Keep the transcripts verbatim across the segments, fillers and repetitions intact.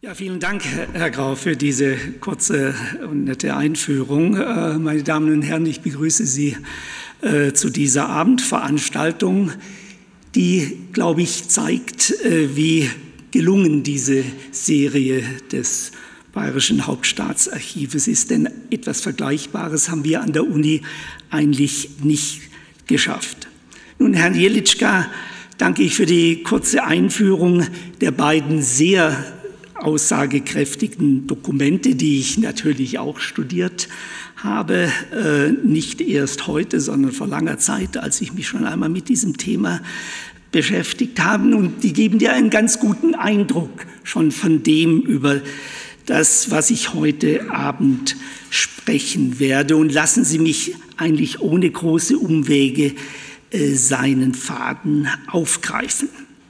Ja, vielen Dank, Herr Grau, für diese kurze und nette Einführung. Äh, meine Damen und Herren, ich begrüße Sie äh, zu dieser Abendveranstaltung, die, glaube ich, zeigt, äh, wie gelungen diese Serie des Bayerischen Hauptstaatsarchives ist. Denn etwas Vergleichbares haben wir an der Uni eigentlich nicht geschafft. Nun, Herrn Jelitschka danke ich für die kurze Einführung der beiden sehr aussagekräftigen Dokumente, die ich natürlich auch studiert habe, äh, nicht erst heute, sondern vor langer Zeit, als ich mich schon einmal mit diesem Thema beschäftigt habe. Und die geben dir einen ganz guten Eindruck schon von dem über das, was ich heute Abend sprechen werde. Und lassen Sie mich eigentlich ohne große Umwege äh, seinen Faden aufgreifen.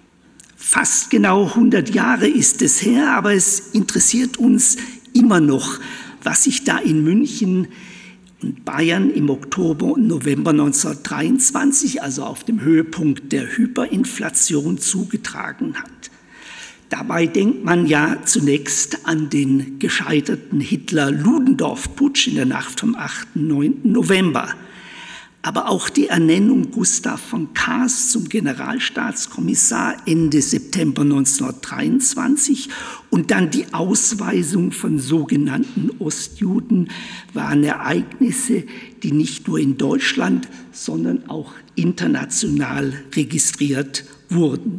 Fast genau hundert Jahre ist es her, aber es interessiert uns immer noch, was sich da in München und Bayern im Oktober und November neunzehnhundertdreiundzwanzig, also auf dem Höhepunkt der Hyperinflation, zugetragen hat. Dabei denkt man ja zunächst an den gescheiterten Hitler-Ludendorff-Putsch in der Nacht vom achten und neunten November. Aber auch die Ernennung Gustav von Kaas zum Generalstaatskommissar Ende September neunzehnhundertdreiundzwanzig und dann die Ausweisung von sogenannten Ostjuden waren Ereignisse, die nicht nur in Deutschland, sondern auch international registriert wurden.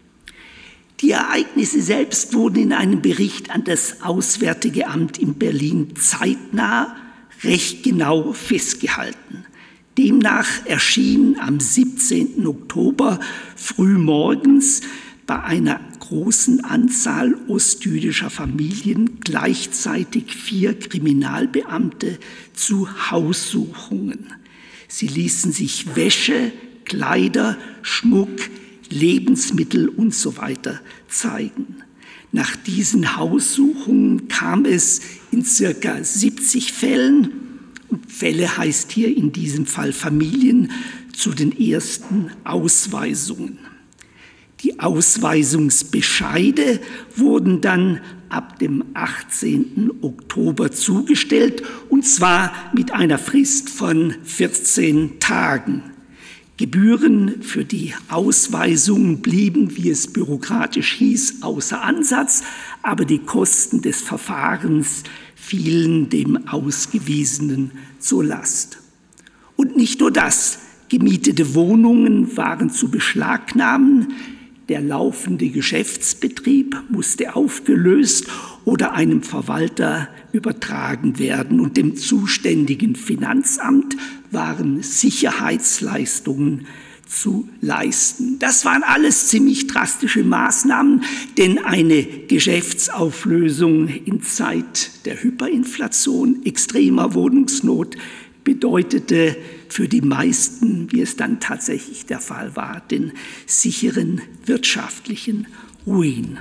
Die Ereignisse selbst wurden in einem Bericht an das Auswärtige Amt in Berlin zeitnah recht genau festgehalten. Demnach erschien am siebzehnten Oktober frühmorgens bei einer großen Anzahl ostjüdischer Familien gleichzeitig vier Kriminalbeamte zu Haussuchungen. Sie ließen sich Wäsche, Kleider, Schmuck, Lebensmittel und so weiter zeigen. Nach diesen Haussuchungen kam es in circa siebzig Fällen, Fälle heißt hier in diesem Fall Familien, zu den ersten Ausweisungen. Die Ausweisungsbescheide wurden dann ab dem achtzehnten Oktober zugestellt, und zwar mit einer Frist von vierzehn Tagen. Gebühren für die Ausweisungen blieben, wie es bürokratisch hieß, außer Ansatz, aber die Kosten des Verfahrens fielen dem Ausgewiesenen zur Last. Und nicht nur das, gemietete Wohnungen waren zu beschlagnahmen, der laufende Geschäftsbetrieb musste aufgelöst oder einem Verwalter übertragen werden, und dem zuständigen Finanzamt waren Sicherheitsleistungen zu leisten. Das waren alles ziemlich drastische Maßnahmen, denn eine Geschäftsauflösung in Zeit der Hyperinflation, extremer Wohnungsnot bedeutete für die meisten, wie es dann tatsächlich der Fall war, den sicheren wirtschaftlichen Ruin.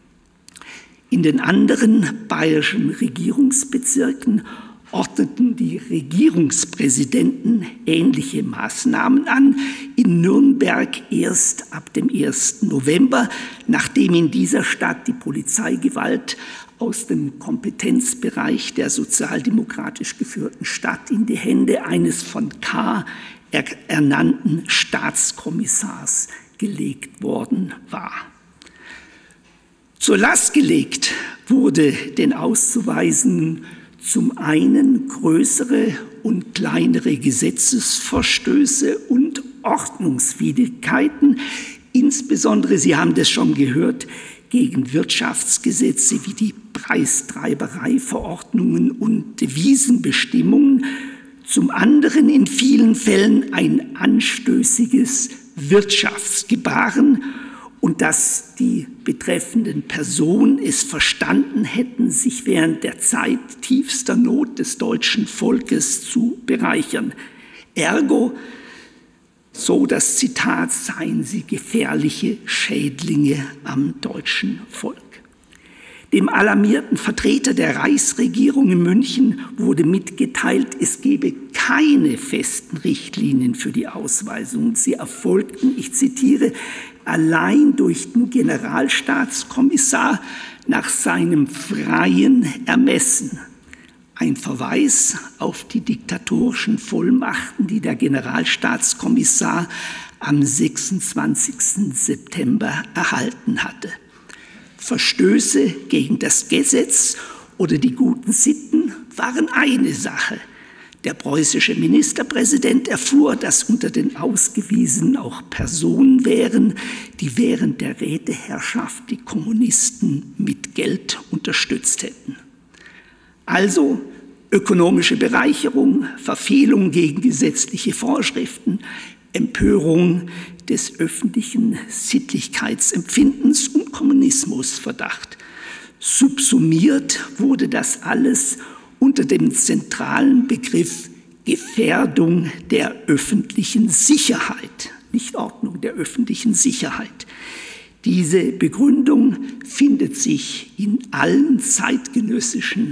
In den anderen bayerischen Regierungsbezirken ordneten die Regierungspräsidenten ähnliche Maßnahmen an, in Nürnberg erst ab dem ersten November, nachdem in dieser Stadt die Polizeigewalt aus dem Kompetenzbereich der sozialdemokratisch geführten Stadt in die Hände eines von K. ernannten Staatskommissars gelegt worden war. Zur Last gelegt wurde den Auszuweisenden zum einen größere und kleinere Gesetzesverstöße und Ordnungswidrigkeiten, insbesondere, Sie haben das schon gehört, gegen Wirtschaftsgesetze wie die Preistreibereiverordnungen und Devisenbestimmungen, zum anderen in vielen Fällen ein anstößiges Wirtschaftsgebaren, und dass die betreffenden Personen es verstanden hätten, sich während der Zeit tiefster Not des deutschen Volkes zu bereichern. Ergo, so das Zitat, seien sie gefährliche Schädlinge am deutschen Volk. Dem alarmierten Vertreter der Reichsregierung in München wurde mitgeteilt, es gebe keine festen Richtlinien für die Ausweisung. Sie erfolgten, ich zitiere, allein durch den Generalstaatskommissar nach seinem freien Ermessen. Ein Verweis auf die diktatorischen Vollmachten, die der Generalstaatskommissar am sechsundzwanzigsten September erhalten hatte. Verstöße gegen das Gesetz oder die guten Sitten waren eine Sache. Der preußische Ministerpräsident erfuhr, dass unter den Ausgewiesenen auch Personen wären, die während der Räteherrschaft die Kommunisten mit Geld unterstützt hätten. Also ökonomische Bereicherung, Verfehlung gegen gesetzliche Vorschriften, Empörung des öffentlichen Sittlichkeitsempfindens und Kommunismusverdacht. Subsumiert wurde das alles unter dem zentralen Begriff Gefährdung der öffentlichen Sicherheit, nicht Ordnung, der öffentlichen Sicherheit. Diese Begründung findet sich in allen zeitgenössischen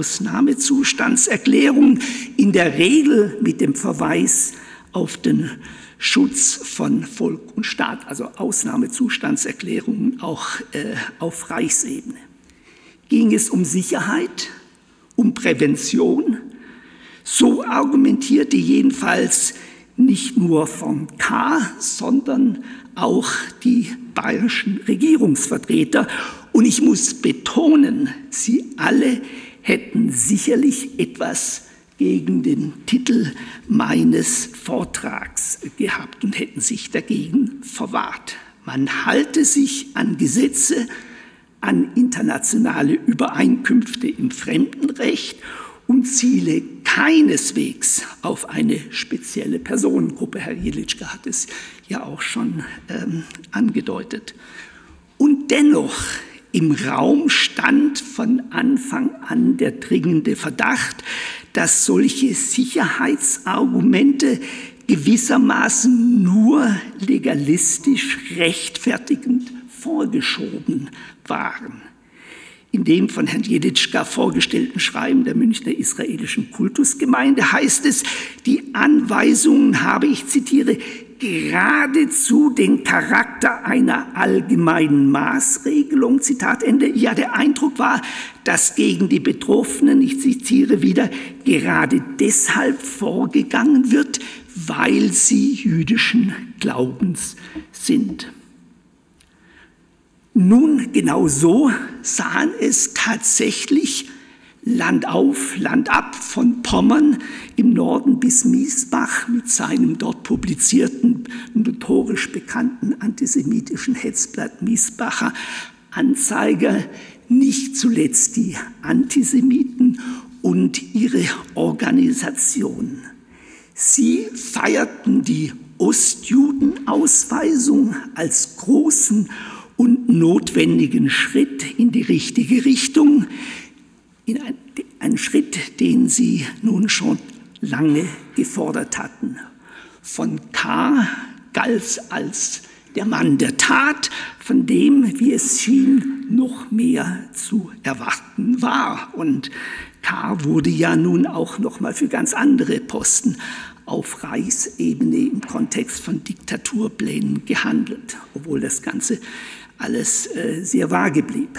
Ausnahmezustandserklärungen, in der Regel mit dem Verweis auf den Schutz von Volk und Staat, also Ausnahmezustandserklärungen auch äh, auf Reichsebene. Ging es um Sicherheit, um Prävention? So argumentierte jedenfalls nicht nur von Kahr, sondern auch die bayerischen Regierungsvertreter. Und ich muss betonen, sie alle hätten sicherlich etwas gegen den Titel meines Vortrags gehabt und hätten sich dagegen verwahrt. Man halte sich an Gesetze, an internationale Übereinkünfte im Fremdenrecht und ziele keineswegs auf eine spezielle Personengruppe. Herr Jelitschka hat es ja auch schon ähm, angedeutet. Und dennoch im Raum stand von Anfang an der dringende Verdacht, dass solche Sicherheitsargumente gewissermaßen nur legalistisch rechtfertigend vorgeschoben waren. In dem von Herrn Jelitschka vorgestellten Schreiben der Münchner Israelischen Kultusgemeinde heißt es, die Anweisungen habe, ich zitiere, geradezu den Charakter einer allgemeinen Maßregelung, Zitat Ende. Ja, der Eindruck war, dass gegen die Betroffenen, ich zitiere wieder, gerade deshalb vorgegangen wird, weil sie jüdischen Glaubens sind. Nun, genau so sahen es tatsächlich Land auf, Land ab von Pommern im Norden bis Miesbach mit seinem dort publizierten, notorisch bekannten antisemitischen Hetzblatt Miesbacher Anzeiger, nicht zuletzt die Antisemiten und ihre Organisation. Sie feierten die Ostjudenausweisung als großen und notwendigen Schritt in die richtige Richtung, in ein, einen Schritt, den sie nun schon lange gefordert hatten. Von Kahr galt als der Mann der Tat, von dem, wie es schien, noch mehr zu erwarten war. Und Kahr wurde ja nun auch noch mal für ganz andere Posten auf Reichsebene im Kontext von Diktaturplänen gehandelt, obwohl das Ganze alles äh, sehr vage blieb.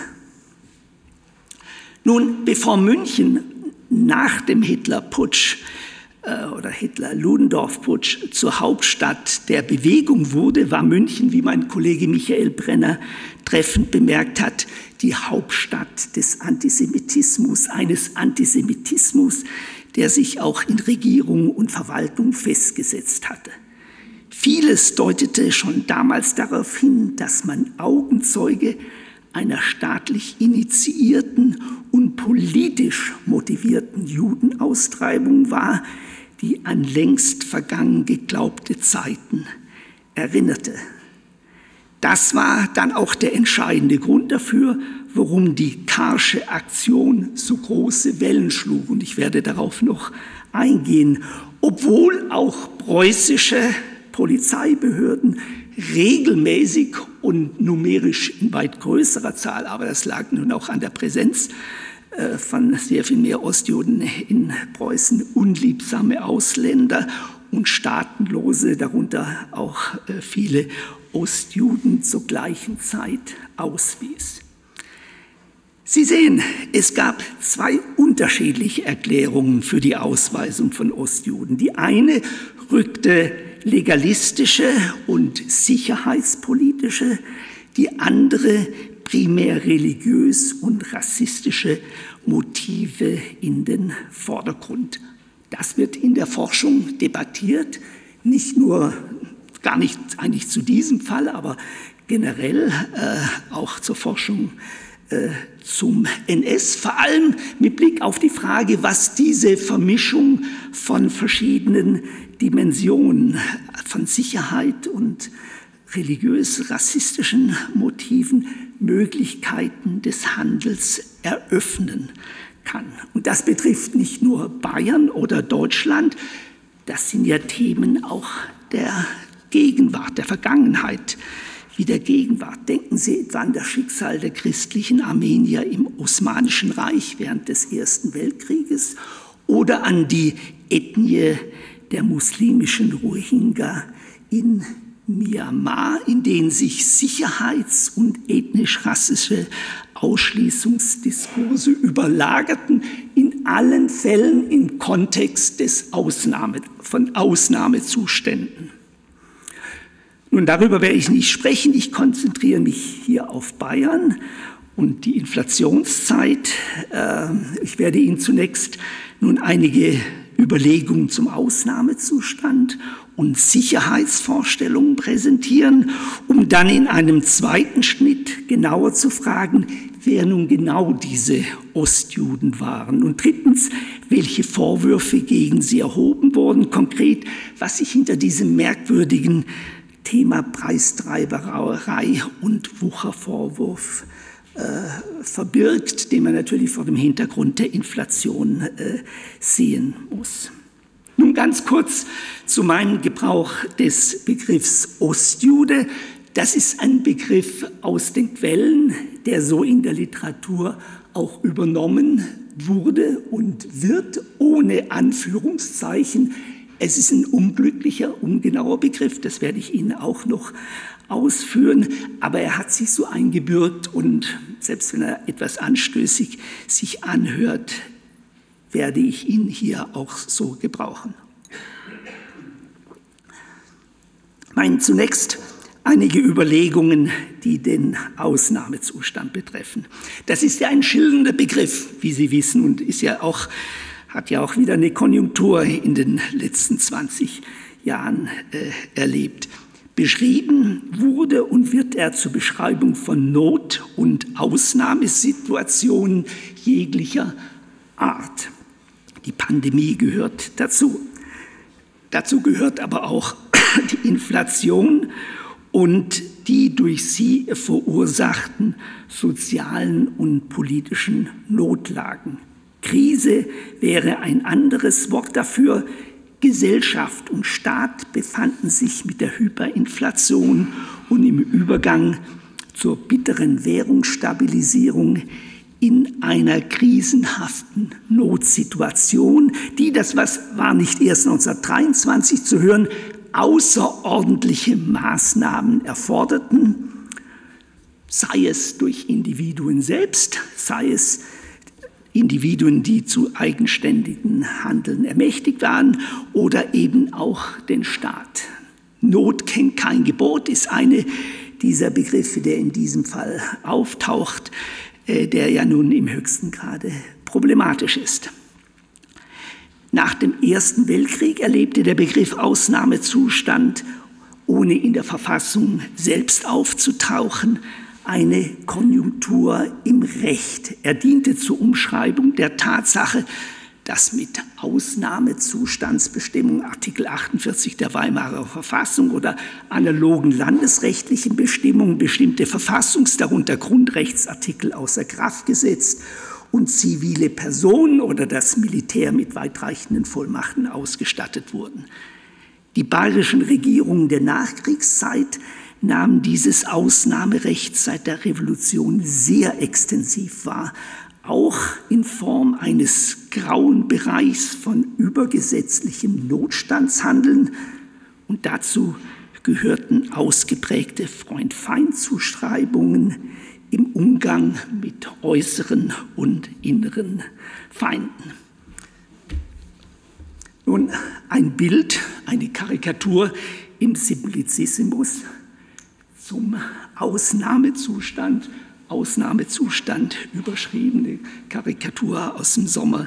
Nun, bevor München nach dem Hitlerputsch äh, oder Hitler-Ludendorff-Putsch zur Hauptstadt der Bewegung wurde, war München, wie mein Kollege Michael Brenner treffend bemerkt hat, die Hauptstadt des Antisemitismus, eines Antisemitismus, der sich auch in Regierung und Verwaltung festgesetzt hatte. Vieles deutete schon damals darauf hin, dass man Augenzeuge einer staatlich initiierten und politisch motivierten Judenaustreibung war, die an längst vergangen geglaubte Zeiten erinnerte. Das war dann auch der entscheidende Grund dafür, warum die Kahrsche Aktion so große Wellen schlug. Und ich werde darauf noch eingehen, obwohl auch preußische Polizeibehörden regelmäßig und numerisch in weit größerer Zahl, aber das lag nun auch an der Präsenz äh, von sehr viel mehr Ostjuden in Preußen, unliebsame Ausländer und Staatenlose, darunter auch äh, viele Ostjuden zur gleichen Zeit auswies. Sie sehen, es gab zwei unterschiedliche Erklärungen für die Ausweisung von Ostjuden. Die eine rückte legalistische und sicherheitspolitische, die andere primär religiös und rassistische Motive in den Vordergrund. Das wird in der Forschung debattiert, nicht nur, gar nicht eigentlich zu diesem Fall, aber generell äh, auch zur Forschung äh, zum N S, vor allem mit Blick auf die Frage, was diese Vermischung von verschiedenen Dimensionen, von Sicherheit und religiös-rassistischen Motiven, Möglichkeiten des Handels eröffnen kann. Und das betrifft nicht nur Bayern oder Deutschland, das sind ja Themen auch der Gegenwart, der Vergangenheit wie der Gegenwart. Denken Sie etwa an das Schicksal der christlichen Armenier im Osmanischen Reich während des Ersten Weltkrieges oder an die Ethnie der muslimischen Rohingya in Myanmar, in denen sich sicherheits- und ethnisch-rassische Ausschließungsdiskurse überlagerten, in allen Fällen im Kontext des Ausnahme, von Ausnahmezuständen. Nun, darüber werde ich nicht sprechen. Ich konzentriere mich hier auf Bayern und die Inflationszeit. Ich werde Ihnen zunächst nun einige Überlegungen zum Ausnahmezustand und Sicherheitsvorstellungen präsentieren, um dann in einem zweiten Schnitt genauer zu fragen, wer nun genau diese Ostjuden waren. Und drittens, welche Vorwürfe gegen sie erhoben wurden, konkret, was sich hinter diesem merkwürdigen Thema Preistreiberei und Wuchervorwurf äh, verbirgt, den man natürlich vor dem Hintergrund der Inflation äh, sehen muss. Nun ganz kurz zu meinem Gebrauch des Begriffs Ostjude. Das ist ein Begriff aus den Quellen, der so in der Literatur auch übernommen wurde und wird, ohne Anführungszeichen. Es ist ein unglücklicher, ungenauer Begriff, das werde ich Ihnen auch noch ausführen, aber er hat sich so eingebürgt und selbst wenn er etwas anstößig sich anhört, werde ich ihn hier auch so gebrauchen. Mein zunächst einige Überlegungen, die den Ausnahmezustand betreffen. Das ist ja ein schillernder Begriff, wie Sie wissen, und ist ja auch, hat ja auch wieder eine Konjunktur in den letzten zwanzig Jahren äh, erlebt. Beschrieben wurde und wird er zur Beschreibung von Not- und Ausnahmesituationen jeglicher Art. Die Pandemie gehört dazu. Dazu gehört aber auch die Inflation und die durch sie verursachten sozialen und politischen Notlagen. Krise wäre ein anderes Wort dafür. Gesellschaft und Staat befanden sich mit der Hyperinflation und im Übergang zur bitteren Währungsstabilisierung in einer krisenhaften Notsituation, die, das was war nicht erst neunzehnhundertdreiundzwanzig zu hören, außerordentliche Maßnahmen erforderten, sei es durch Individuen selbst, sei es Individuen, die zu eigenständigen Handeln ermächtigt waren, oder eben auch den Staat. Not kennt kein Gebot ist eine dieser Begriffe, der in diesem Fall auftaucht, der ja nun im höchsten Grade problematisch ist. Nach dem Ersten Weltkrieg erlebte der Begriff Ausnahmezustand, ohne in der Verfassung selbst aufzutauchen, eine Konjunktur im Recht. Er diente zur Umschreibung der Tatsache, dass mit Ausnahmezustandsbestimmung Artikel achtundvierzig der Weimarer Verfassung oder analogen landesrechtlichen Bestimmungen bestimmte Verfassungs-, darunter Grundrechtsartikel außer Kraft gesetzt und zivile Personen oder das Militär mit weitreichenden Vollmachten ausgestattet wurden. Die bayerischen Regierungen der Nachkriegszeit nahmen dieses Ausnahmerecht seit der Revolution sehr extensiv wahr, auch in Form eines grauen Bereichs von übergesetzlichem Notstandshandeln. Und dazu gehörten ausgeprägte Freund-Feind-Zuschreibungen im Umgang mit äußeren und inneren Feinden. Nun, ein Bild, eine Karikatur im Simplicissimus zum Ausnahmezustand, Ausnahmezustand überschriebene Karikatur aus dem Sommer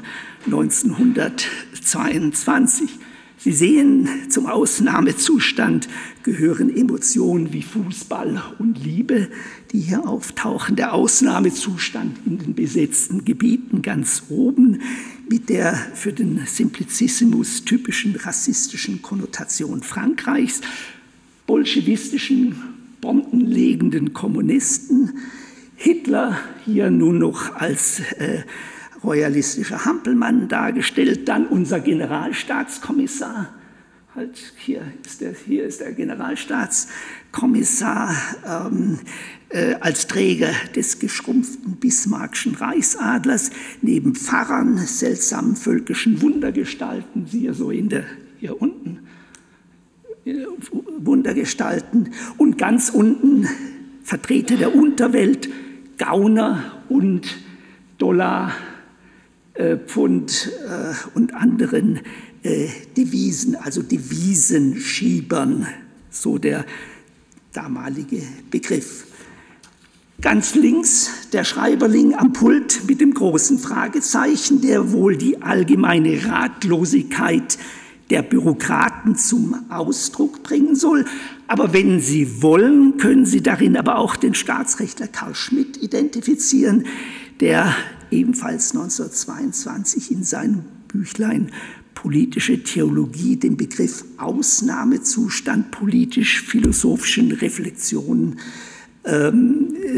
neunzehnhundertzweiundzwanzig. Sie sehen, zum Ausnahmezustand gehören Emotionen wie Fußball und Liebe, die hier auftauchen. Der Ausnahmezustand in den besetzten Gebieten ganz oben mit der für den Simplicissimus typischen rassistischen Konnotation Frankreichs, bolschewistischen, bombenlegenden Kommunisten, Hitler hier nun noch als äh, royalistischer Hampelmann dargestellt, dann unser Generalstaatskommissar, halt hier ist der, hier ist der Generalstaatskommissar ähm, äh, als Träger des geschrumpften bismarckschen Reichsadlers, neben Pfarrern, seltsamen völkischen Wundergestalten, siehe so in der, hier unten, äh, Wundergestalten, und ganz unten Vertreter der Unterwelt, Gauner und Dollar, äh, Pfund äh, und anderen äh, Devisen, also Devisenschiebern, so der damalige Begriff. Ganz links der Schreiberling am Pult mit dem großen Fragezeichen, der wohl die allgemeine Ratlosigkeit der Bürokraten zum Ausdruck bringen soll. Aber wenn Sie wollen, können Sie darin aber auch den Staatsrechtler Karl Schmidt identifizieren, der ebenfalls neunzehnhundertzweiundzwanzig in seinem Büchlein Politische Theologie den Begriff Ausnahmezustand politisch-philosophischen Reflexionen ähm, äh,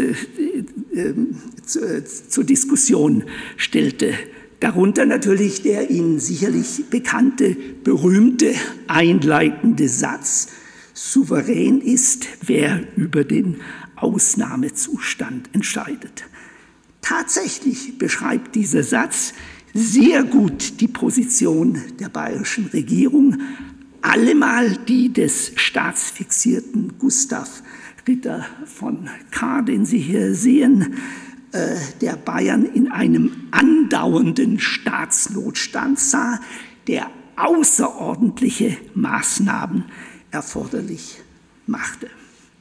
äh, äh, zur Diskussion stellte. Darunter natürlich der Ihnen sicherlich bekannte, berühmte, einleitende Satz: Souverän ist, wer über den Ausnahmezustand entscheidet. Tatsächlich beschreibt dieser Satz sehr gut die Position der bayerischen Regierung, allemal die des staatsfixierten Gustav Ritter von Kahr, den Sie hier sehen, der Bayern in einem andauernden Staatsnotstand sah, der außerordentliche Maßnahmen erforderlich machte.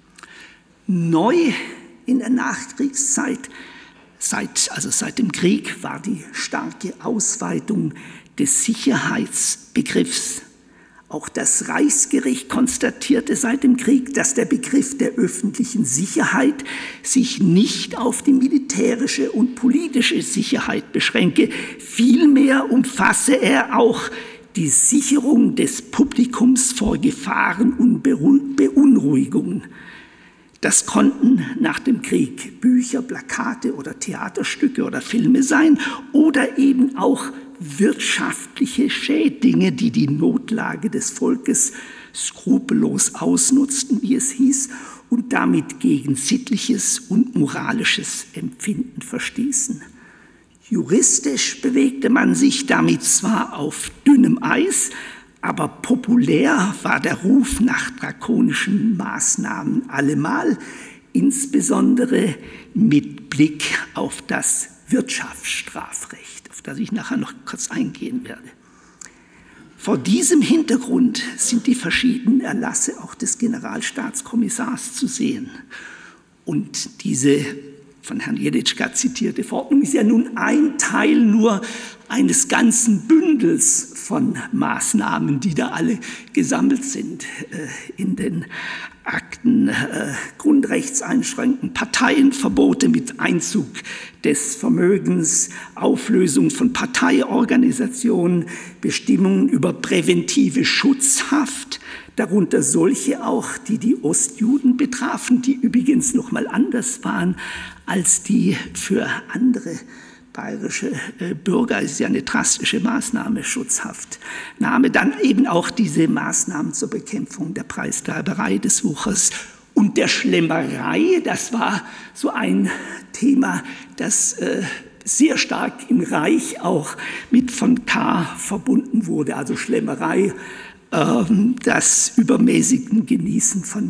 Neu in der Nachkriegszeit, seit, also seit dem Krieg, war die starke Ausweitung des Sicherheitsbegriffs. Auch das Reichsgericht konstatierte seit dem Krieg, dass der Begriff der öffentlichen Sicherheit sich nicht auf die militärische und politische Sicherheit beschränke. Vielmehr umfasse er auch die Sicherung des Publikums vor Gefahren und Beunruhigungen. Das konnten nach dem Krieg Bücher, Plakate oder Theaterstücke oder Filme sein oder eben auch wirtschaftliche Schädlinge, die die Notlage des Volkes skrupellos ausnutzten, wie es hieß, und damit gegen sittliches und moralisches Empfinden verstießen. Juristisch bewegte man sich damit zwar auf dünnem Eis, aber populär war der Ruf nach drakonischen Maßnahmen allemal, insbesondere mit Blick auf das Wirtschaftsstrafrecht, auf das ich nachher noch kurz eingehen werde. Vor diesem Hintergrund sind die verschiedenen Erlasse auch des Generalstaatskommissars zu sehen. Und diese von Herrn Jeditschka zitierte Verordnung ist ja nun ein Teil nur eines ganzen Bündels von Maßnahmen, die da alle gesammelt sind äh, in den Akten, äh, Grundrechtseinschränkungen, Parteienverbote mit Einzug des Vermögens, Auflösung von Parteiorganisationen, Bestimmungen über präventive Schutzhaft, darunter solche auch, die die Ostjuden betrafen, die übrigens noch mal anders waren als die für andere bayerische äh, Bürger. Es ist ja eine drastische Maßnahme, Schutzhaftnahme. Dann eben auch diese Maßnahmen zur Bekämpfung der Preistreiberei, des Wuchers und der Schlemmerei. Das war so ein Thema, das äh, sehr stark im Reich auch mit von Kahr verbunden wurde. Also Schlemmerei das übermäßigen Genießen von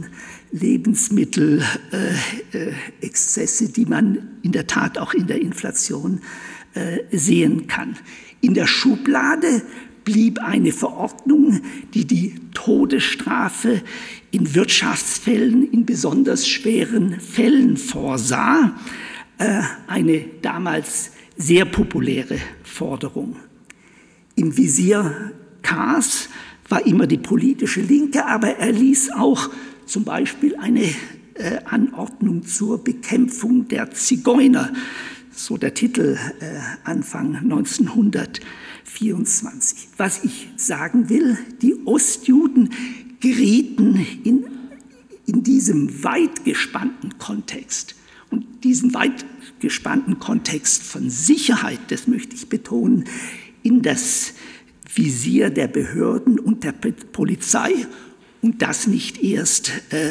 Lebensmittelexzesse, die man in der Tat auch in der Inflation sehen kann. In der Schublade blieb eine Verordnung, die die Todesstrafe in Wirtschaftsfällen, in besonders schweren Fällen vorsah, eine damals sehr populäre Forderung. Im Visier Kahrs war immer die politische Linke, aber er ließ auch zum Beispiel eine äh, Anordnung zur Bekämpfung der Zigeuner, so der Titel äh, Anfang neunzehnhundertvierundzwanzig. Was ich sagen will, die Ostjuden gerieten in, in diesem weit gespannten Kontext, und diesen weit gespannten Kontext von Sicherheit, das möchte ich betonen, in das Visier der Behörden und der Polizei, und das nicht erst äh,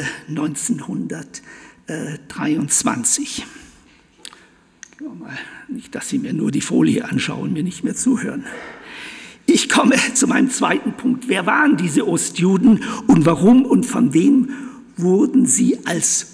neunzehnhundertdreiundzwanzig. Nicht, dass Sie mir nur die Folie anschauen, mir nicht mehr zuhören. Ich komme zu meinem zweiten Punkt. Wer waren diese Ostjuden und warum und von wem wurden sie als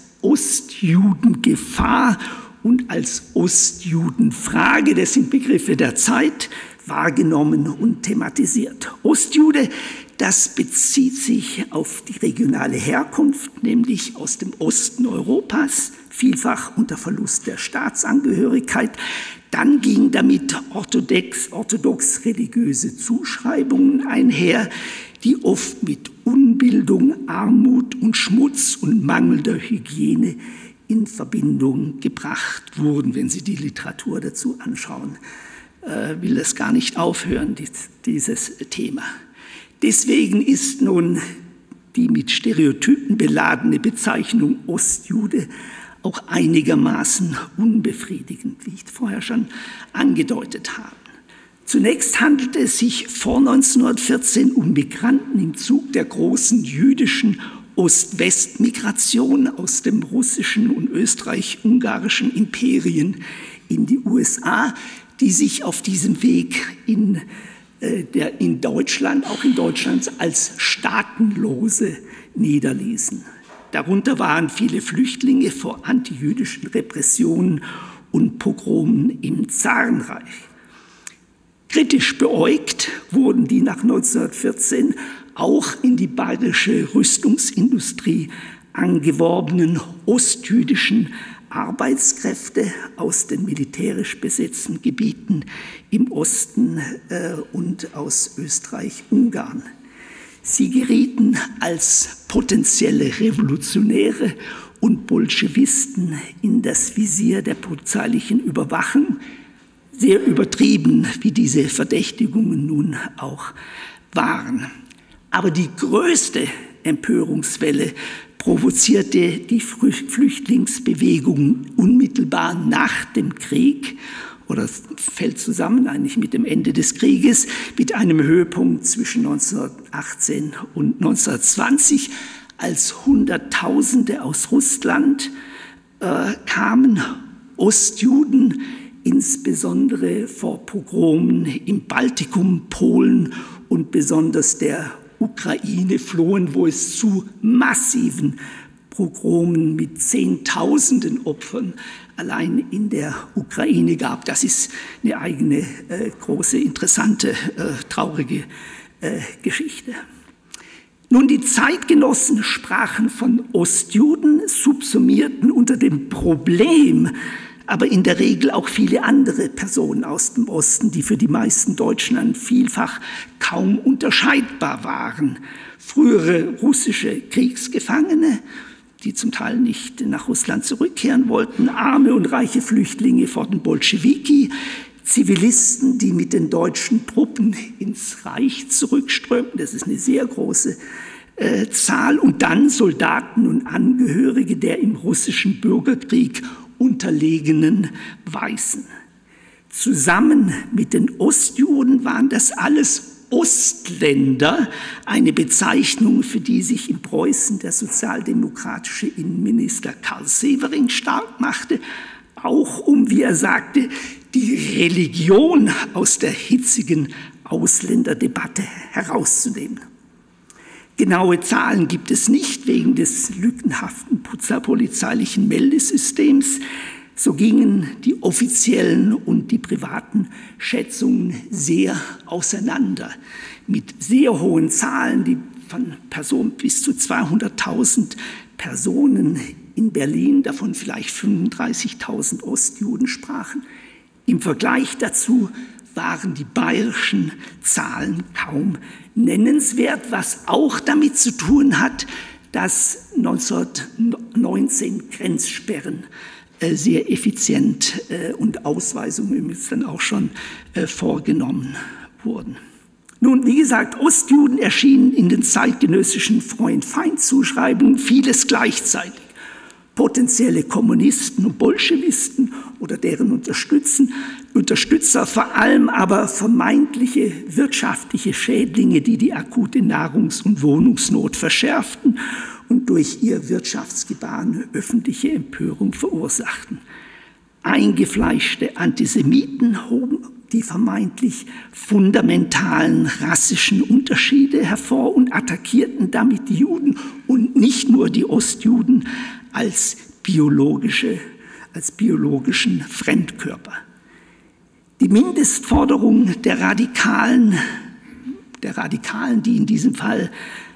Ostjudengefahr und als Ostjudenfrage, das sind Begriffe der Zeit, wahrgenommen und thematisiert? Ostjude, das bezieht sich auf die regionale Herkunft, nämlich aus dem Osten Europas, vielfach unter Verlust der Staatsangehörigkeit. Dann ging damit orthodox, orthodox religiöse Zuschreibungen einher, die oft mit Unbildung, Armut und Schmutz und mangelnder Hygiene in Verbindung gebracht wurden. Wenn Sie die Literatur dazu anschauen, äh, will das gar nicht aufhören, dies, dieses Thema. Deswegen ist nun die mit Stereotypen beladene Bezeichnung Ostjude auch einigermaßen unbefriedigend, wie ich vorher schon angedeutet habe. Zunächst handelte es sich vor neunzehnhundertvierzehn um Migranten im Zug der großen jüdischen Ost-West-Migration aus dem russischen und österreich-ungarischen Imperien in die U S A, die sich auf diesem Weg in, äh, der, in Deutschland, auch in Deutschland, als Staatenlose niederließen. Darunter waren viele Flüchtlinge vor antijüdischen Repressionen und Pogromen im Zarenreich. Kritisch beäugt wurden die nach neunzehnhundertvierzehn auch in die bayerische Rüstungsindustrie angeworbenen ostjüdischen Arbeitskräfte aus den militärisch besetzten Gebieten im Osten äh, und aus Österreich-Ungarn. Sie gerieten als potenzielle Revolutionäre und Bolschewisten in das Visier der polizeilichen Überwachung, sehr übertrieben, wie diese Verdächtigungen nun auch waren. Aber die größte Empörungswelle provozierte die Flüchtlingsbewegung unmittelbar nach dem Krieg, oder fällt zusammen eigentlich mit dem Ende des Krieges, mit einem Höhepunkt zwischen neunzehnhundertachtzehn und neunzehnhundertzwanzig, als Hunderttausende aus Russland äh, kamen, Ostjuden, insbesondere vor Pogromen im Baltikum, Polen und besonders der Ukraine flohen, wo es zu massiven Pogromen mit Zehntausenden Opfern allein in der Ukraine gab. Das ist eine eigene, äh, große, interessante, äh, traurige äh, Geschichte. Nun, die Zeitgenossen sprachen von Ostjuden, subsumierten unter dem Problem aber in der Regel auch viele andere Personen aus dem Osten, die für die meisten Deutschen vielfach kaum unterscheidbar waren. Frühere russische Kriegsgefangene, die zum Teil nicht nach Russland zurückkehren wollten, arme und reiche Flüchtlinge vor den Bolschewiki, Zivilisten, die mit den deutschen Truppen ins Reich zurückströmten, das ist eine sehr große äh, Zahl, und dann Soldaten und Angehörige der im russischen Bürgerkrieg unterlegenen Weißen. Zusammen mit den Ostjuden waren das alles Ostländer, eine Bezeichnung, für die sich in Preußen der sozialdemokratische Innenminister Karl Severing stark machte, auch um, wie er sagte, die Religion aus der hitzigen Ausländerdebatte herauszunehmen. Genaue Zahlen gibt es nicht wegen des lückenhaften polizeilichen Meldesystems. So gingen die offiziellen und die privaten Schätzungen sehr auseinander. Mit sehr hohen Zahlen, die von Personen bis zu zweihunderttausend Personen in Berlin, davon vielleicht fünfunddreißigtausend Ostjuden sprachen. Im Vergleich dazu waren die bayerischen Zahlen kaum nennenswert, was auch damit zu tun hat, dass neunzehnhundertneunzehn Grenzsperren äh, sehr effizient äh, und Ausweisungen übrigens dann auch schon äh, vorgenommen wurden. Nun, wie gesagt, Ostjuden erschienen in den zeitgenössischen Freund-Feind-Zuschreibungen vieles gleichzeitig. Potenzielle Kommunisten und Bolschewisten oder deren Unterstützer, vor allem aber vermeintliche wirtschaftliche Schädlinge, die die akute Nahrungs- und Wohnungsnot verschärften und durch ihr Wirtschaftsgebaren öffentliche Empörung verursachten. Eingefleischte Antisemiten hoben die vermeintlich fundamentalen rassischen Unterschiede hervor und attackierten damit die Juden und nicht nur die Ostjuden als biologische, als biologischen Fremdkörper. Die Mindestforderung der Radikalen, der Radikalen, die in diesem Fall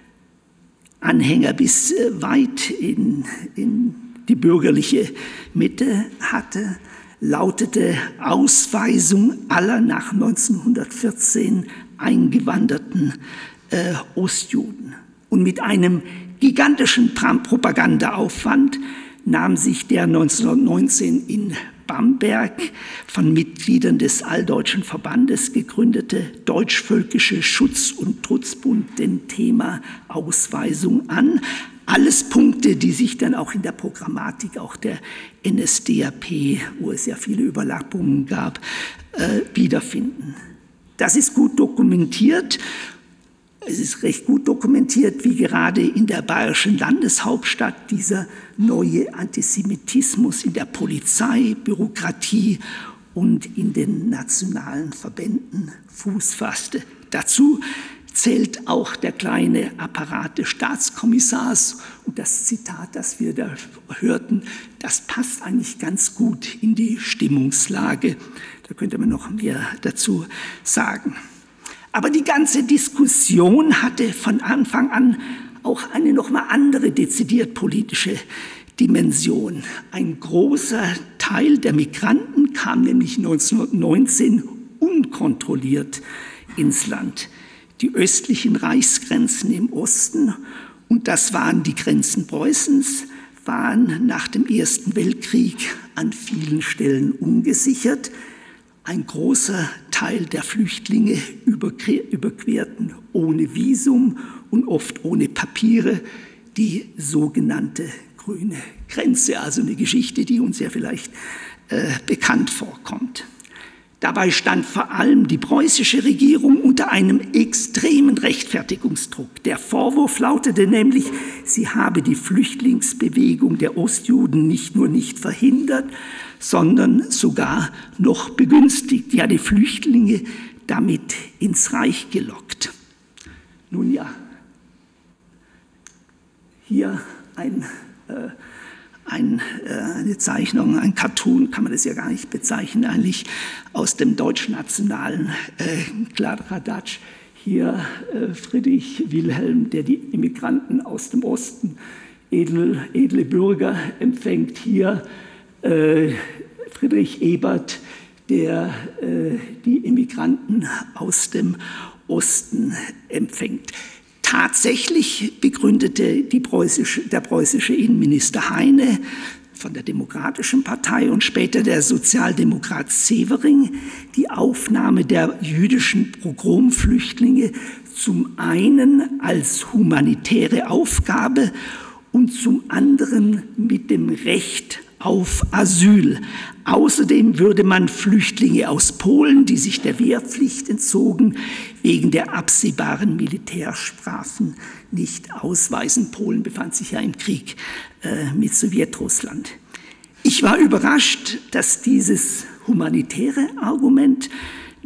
Anhänger bis weit in, in die bürgerliche Mitte hatte, lautete Ausweisung aller nach neunzehnhundertvierzehn eingewanderten äh, Ostjuden. Und mit einem gigantischen Propagandaaufwand nahm sich der neunzehnhundertneunzehn in Bamberg von Mitgliedern des Alldeutschen Verbandes gegründete Deutschvölkische Schutz- und Trutzbund dem Thema Ausweisung an. Alles Punkte, die sich dann auch in der Programmatik auch der N S D A P, wo es ja viele Überlappungen gab, äh, wiederfinden. Das ist gut dokumentiert. Es ist recht gut dokumentiert, wie gerade in der bayerischen Landeshauptstadt dieser neue Antisemitismus in der Polizei, Bürokratie und in den nationalen Verbänden Fuß fasste. Dazu zählt auch der kleine Apparat des Staatskommissars. Und das Zitat, das wir da hörten, das passt eigentlich ganz gut in die Stimmungslage. Da könnte man noch mehr dazu sagen. Aber die ganze Diskussion hatte von Anfang an auch eine noch mal andere dezidiert politische Dimension. Ein großer Teil der Migranten kam nämlich neunzehnhundertneunzehn unkontrolliert ins Land. Die östlichen Reichsgrenzen im Osten, und das waren die Grenzen Preußens, waren nach dem Ersten Weltkrieg an vielen Stellen ungesichert. Ein großer Teil der Flüchtlinge überquerten ohne Visum und oft ohne Papiere die sogenannte grüne Grenze, also eine Geschichte, die uns ja vielleicht äh, bekannt vorkommt. Dabei stand vor allem die preußische Regierung unter einem extremen Rechtfertigungsdruck. Der Vorwurf lautete nämlich, sie habe die Flüchtlingsbewegung der Ostjuden nicht nur nicht verhindert, sondern sogar noch begünstigt, ja die Flüchtlinge damit ins Reich gelockt. Nun ja, hier ein äh, Ein, äh, eine Zeichnung, ein Cartoon, kann man das ja gar nicht bezeichnen, eigentlich aus dem deutschnationalen äh, Kladderadatsch. Hier äh, Friedrich Wilhelm, der die Immigranten aus dem Osten, edel, edle Bürger, empfängt. Hier äh, Friedrich Ebert, der äh, die Immigranten aus dem Osten empfängt. Tatsächlich begründete die preußische, der preußische Innenminister Heine von der Demokratischen Partei und später der Sozialdemokrat Severing die Aufnahme der jüdischen Pogromflüchtlinge zum einen als humanitäre Aufgabe und zum anderen mit dem Recht auf Asyl. Außerdem würde man Flüchtlinge aus Polen, die sich der Wehrpflicht entzogen, wegen der absehbaren Militärstrafen nicht ausweisen. Polen befand sich ja im Krieg äh, mit Sowjetrussland. Ich war überrascht, dass dieses humanitäre Argument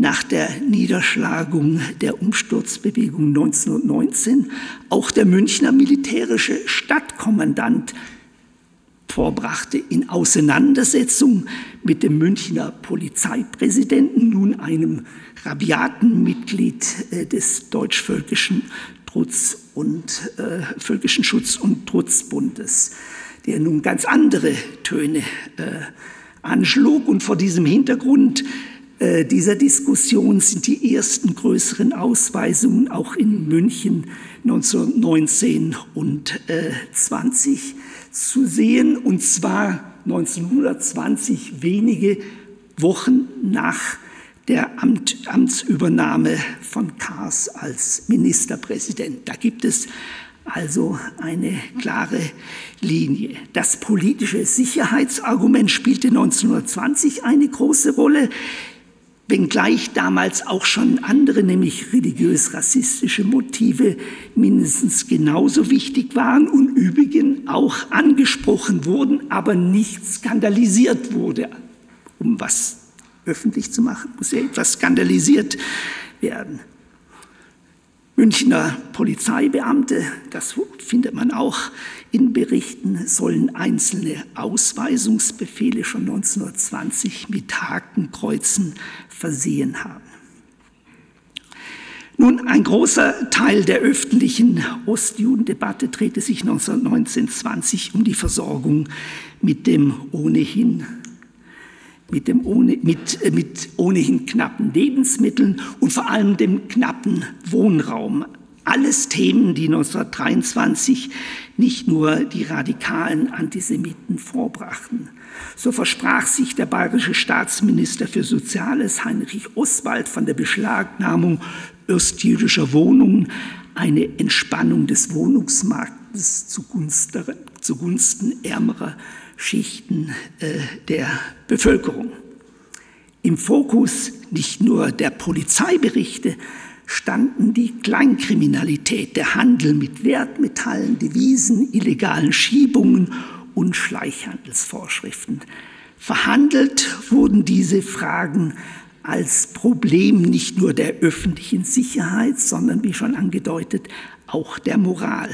nach der Niederschlagung der Umsturzbewegung neunzehnhundertneunzehn auch der Münchner militärische Stadtkommandant vorbrachte, in Auseinandersetzung mit dem Münchner Polizeipräsidenten, nun einem rabiaten Mitglied äh, des Deutsch-Völkischen Trutz- und äh, Völkischen Schutz- und Trutzbundes, der nun ganz andere Töne äh, anschlug. Und vor diesem Hintergrund äh, dieser Diskussion sind die ersten größeren Ausweisungen auch in München neunzehnhundertneunzehn und äh, zwanzig zu sehen, und zwar neunzehnhundertzwanzig, wenige Wochen nach der Amt, Amtsübernahme von Kaas als Ministerpräsident. Da gibt es also eine klare Linie. Das politische Sicherheitsargument spielte neunzehnhundertzwanzig eine große Rolle, wenngleich damals auch schon andere, nämlich religiös-rassistische Motive, mindestens genauso wichtig waren und übrigens auch angesprochen wurden, aber nicht skandalisiert wurde. Um was öffentlich zu machen, muss ja etwas skandalisiert werden. Münchner Polizeibeamte, das findet man auch in Berichten, sollen einzelne Ausweisungsbefehle schon neunzehnhundertzwanzig mit Hakenkreuzen versehen haben. Nun, ein großer Teil der öffentlichen Ostjudendebatte drehte sich neunzehnhundertneunzehn zwanzig um die Versorgung mit dem ohnehin Mit, dem ohne, mit, mit ohnehin knappen Lebensmitteln und vor allem dem knappen Wohnraum. Alles Themen, die neunzehnhundertdreiundzwanzig nicht nur die radikalen Antisemiten vorbrachten. So versprach sich der bayerische Staatsminister für Soziales, Heinrich Oswald, von der Beschlagnahmung ostjüdischer Wohnungen eine Entspannung des Wohnungsmarktes zugunsten, zugunsten ärmerer Schichten äh, der Bevölkerung. Im Fokus nicht nur der Polizeiberichte standen die Kleinkriminalität, der Handel mit Wertmetallen, Devisen, illegalen Schiebungen und Schleichhandelsvorschriften. Verhandelt wurden diese Fragen als Problem nicht nur der öffentlichen Sicherheit, sondern, wie schon angedeutet, auch der Moral.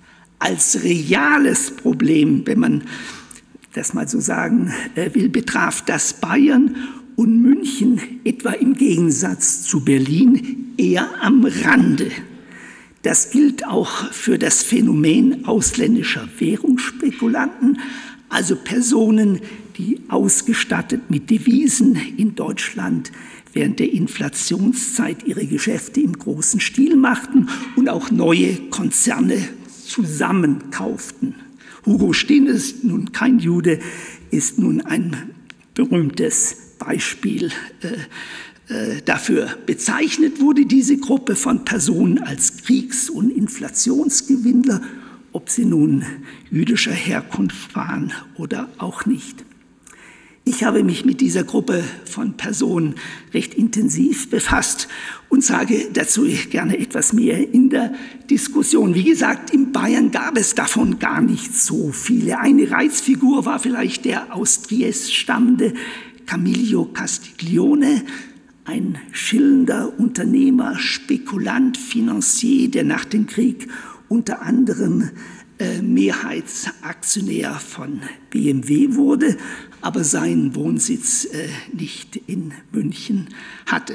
Als reales Problem, wenn man das mal so sagen will, betraf das Bayern und München etwa im Gegensatz zu Berlin eher am Rande. Das gilt auch für das Phänomen ausländischer Währungsspekulanten, also Personen, die ausgestattet mit Devisen in Deutschland während der Inflationszeit ihre Geschäfte im großen Stil machten und auch neue Konzerne zusammenkauften. Hugo Steen ist nun kein Jude, ist nun ein berühmtes Beispiel äh, äh, dafür. Bezeichnet wurde diese Gruppe von Personen als Kriegs- und Inflationsgewinnler, ob sie nun jüdischer Herkunft waren oder auch nicht. Ich habe mich mit dieser Gruppe von Personen recht intensiv befasst und sage dazu gerne etwas mehr in der Diskussion. Wie gesagt, in Bayern gab es davon gar nicht so viele. Eine Reizfigur war vielleicht der aus Triest stammende Camillo Castiglione, ein schillernder Unternehmer, Spekulant, Financier, der nach dem Krieg unter anderem äh, Mehrheitsaktionär von B M W wurde, aber seinen Wohnsitz äh, nicht in München hatte.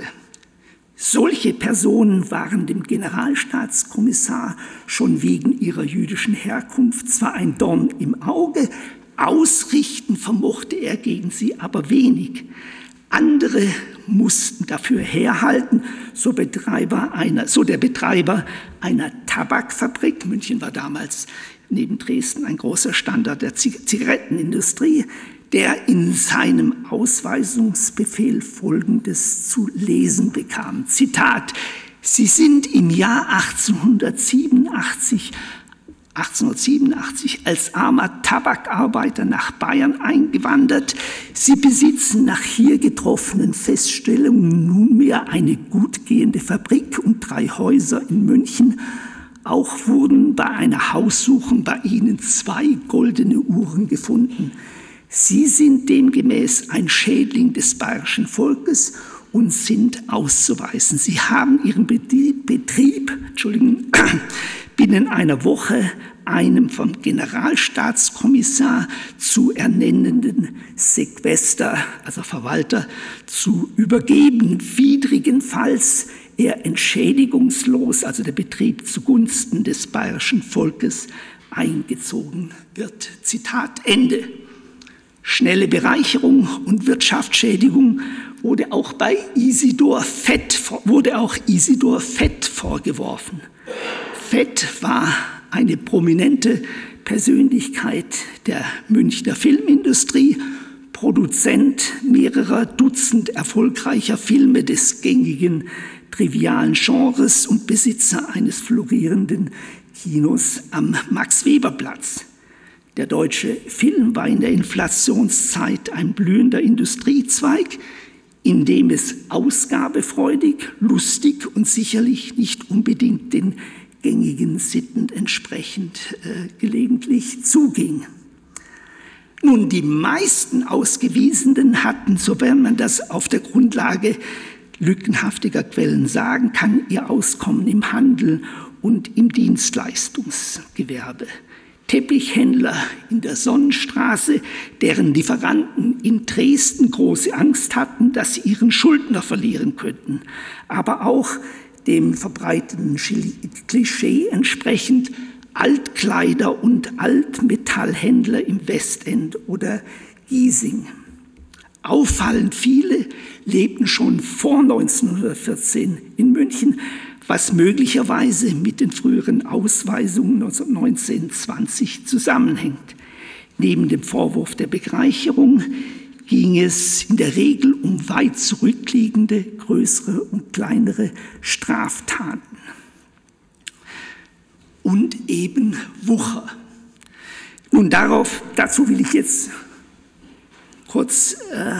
Solche Personen waren dem Generalstaatskommissar schon wegen ihrer jüdischen Herkunft zwar ein Dorn im Auge, ausrichten vermochte er gegen sie aber wenig. Andere mussten dafür herhalten, so, Betreiber einer, so der Betreiber einer Tabakfabrik. München war damals neben Dresden ein großer Standort der Zigarettenindustrie, der in seinem Ausweisungsbefehl Folgendes zu lesen bekam. Zitat: Sie sind im Jahr achtzehnhundertsiebenundachtzig, achtzehnhundertsiebenundachtzig als armer Tabakarbeiter nach Bayern eingewandert. Sie besitzen nach hier getroffenen Feststellungen nunmehr eine gut gehende Fabrik und drei Häuser in München. Auch wurden bei einer Haussuchung bei ihnen zwei goldene Uhren gefunden. Sie sind demgemäß ein Schädling des bayerischen Volkes und sind auszuweisen. Sie haben ihren Betrieb, Entschuldigung, binnen einer Woche einem vom Generalstaatskommissar zu ernennenden Sequester, also Verwalter, zu übergeben, widrigenfalls er entschädigungslos, also der Betrieb zugunsten des bayerischen Volkes, eingezogen wird. Zitat Ende. Schnelle Bereicherung und Wirtschaftsschädigung wurde auch bei Isidor Fett, wurde auch Isidor Fett vorgeworfen. Fett war eine prominente Persönlichkeit der Münchner Filmindustrie, Produzent mehrerer Dutzend erfolgreicher Filme des gängigen, trivialen Genres und Besitzer eines florierenden Kinos am Max-Weber-Platz. Der deutsche Film war in der Inflationszeit ein blühender Industriezweig, in dem es ausgabefreudig, lustig und sicherlich nicht unbedingt den gängigen Sitten entsprechend äh, gelegentlich zuging. Nun, die meisten Ausgewiesenen hatten, sofern man das auf der Grundlage lückenhaftiger Quellen sagen kann, ihr Auskommen im Handel und im Dienstleistungsgewerbe. Teppichhändler in der Sonnenstraße, deren Lieferanten in Dresden große Angst hatten, dass sie ihren Schuldner verlieren könnten, aber auch dem verbreiteten Klischee entsprechend Altkleider- und Altmetallhändler im Westend oder Giesing. Auffallend viele lebten schon vor neunzehnhundertvierzehn in München, was möglicherweise mit den früheren Ausweisungen neunzehnhundertzwanzig zusammenhängt. Neben dem Vorwurf der Begreicherung ging es in der Regel um weit zurückliegende, größere und kleinere Straftaten. Und eben Wucher. Nun darauf, dazu will ich jetzt kurz äh,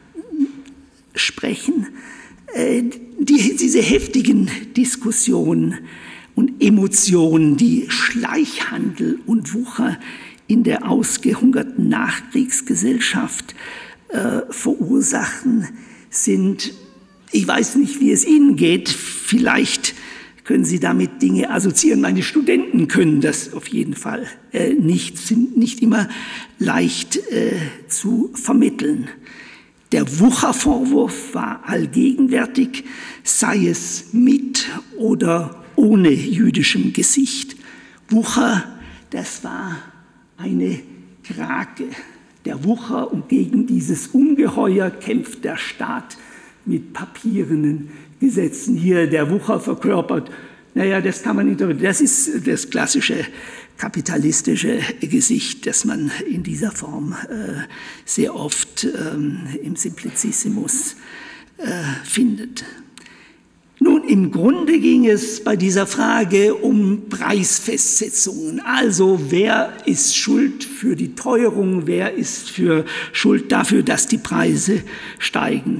sprechen. Äh, die, diese heftigen Diskussionen und Emotionen, die Schleichhandel und Wucher in der ausgehungerten Nachkriegsgesellschaft äh, verursachen, sind, ich weiß nicht, wie es Ihnen geht, vielleicht können Sie damit Dinge assoziieren. Meine Studenten können das auf jeden Fall äh, nicht, sind nicht immer leicht äh, zu vermitteln. Der Wuchervorwurf war allgegenwärtig, sei es mit oder ohne jüdischem Gesicht. Wucher, das war eine Krake. Der Wucher, und gegen dieses Ungeheuer kämpft der Staat mit papierenen Gesetzen. Hier der Wucher verkörpert, naja, das kann man nicht, das ist das klassische kapitalistische Gesicht, das man in dieser Form äh, sehr oft ähm, im Simplicissimus äh, findet. Nun, im Grunde ging es bei dieser Frage um Preisfestsetzungen. Also, wer ist schuld für die Teuerung, wer ist für schuld dafür, dass die Preise steigen?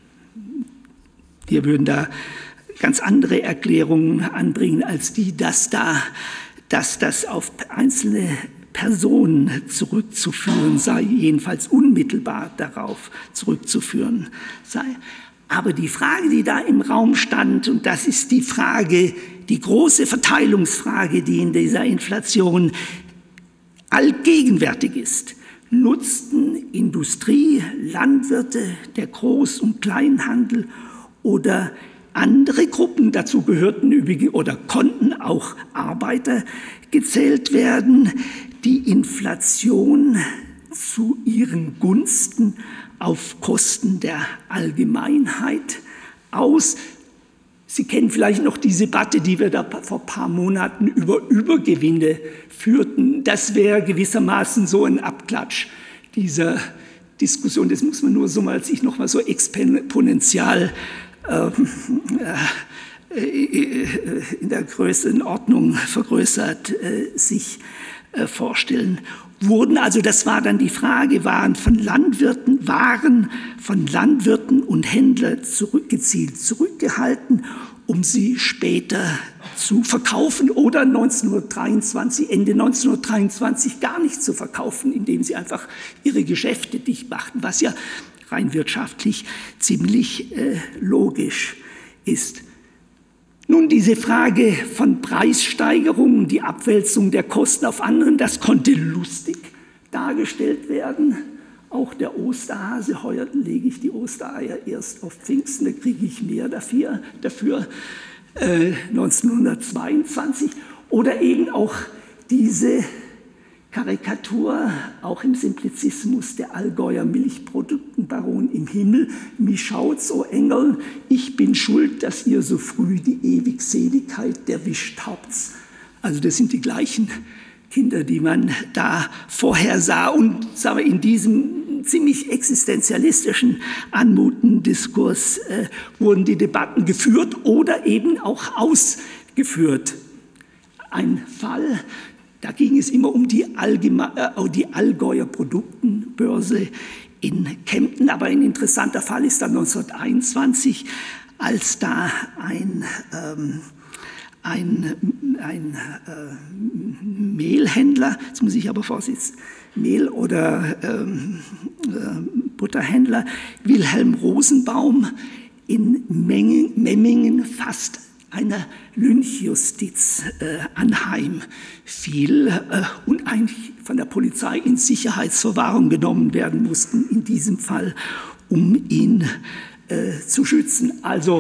Wir würden da ganz andere Erklärungen anbringen als die, dass, da, dass das auf einzelne Personen zurückzuführen sei, jedenfalls unmittelbar darauf zurückzuführen sei. Aber die Frage, die da im Raum stand, und das ist die Frage, die große Verteilungsfrage, die in dieser Inflation allgegenwärtig ist: Nutzten Industrie, Landwirte, der Groß- und Kleinhandel oder andere Gruppen, dazu gehörten übrigens oder konnten auch Arbeiter gezählt werden, die Inflation zu ihren Gunsten auf Kosten der Allgemeinheit aus? Sie kennen vielleicht noch die Debatte, die wir da vor ein paar Monaten über Übergewinne führten. Das wäre gewissermaßen so ein Abklatsch dieser Diskussion. Das muss man nur so mal sich noch mal so exponentiell äh, äh, in der Größenordnung vergrößert äh, sich äh, vorstellen. Wurden, also das war dann die Frage, waren von Landwirten, Waren von Landwirten und Händlern zurück, gezielt zurückgehalten, um sie später zu verkaufen oder neunzehnhundertdreiundzwanzig, Ende neunzehnhundertdreiundzwanzig gar nicht zu verkaufen, indem sie einfach ihre Geschäfte dicht machten, was ja rein wirtschaftlich ziemlich äh, logisch ist. Nun, diese Frage von Preissteigerungen, die Abwälzung der Kosten auf anderen, das konnte lustig dargestellt werden. Auch der Osterhase, heuer lege ich die Ostereier erst auf Pfingsten, da kriege ich mehr dafür, dafür äh, neunzehnhundertzweiundzwanzig. Oder eben auch diese Karikatur, auch im Simplizismus, der Allgäuer Milchproduktenbaron im Himmel. Mich schaut's, o Engel, ich bin schuld, dass ihr so früh die Ewigseligkeit erwischt habt. Also das sind die gleichen Kinder, die man da vorher sah und sagen wir, in diesem ziemlich existenzialistischen, anmutenden Diskurs äh, wurden die Debatten geführt oder eben auch ausgeführt. Ein Fall, da ging es immer um die, Allgeme äh, die Allgäuer Produktenbörse in Kempten, aber ein interessanter Fall ist dann neunzehnhunderteinundzwanzig, als da ein ähm, ein, ein äh, Mehlhändler, jetzt muss ich aber vorsitzen, Mehl- oder ähm, äh, Butterhändler Wilhelm Rosenbaum in Mengen, Memmingen fast einer Lynchjustiz äh, anheim fiel äh, und eigentlich von der Polizei in Sicherheitsverwahrung genommen werden mussten, in diesem Fall, um ihn äh, zu schützen. Also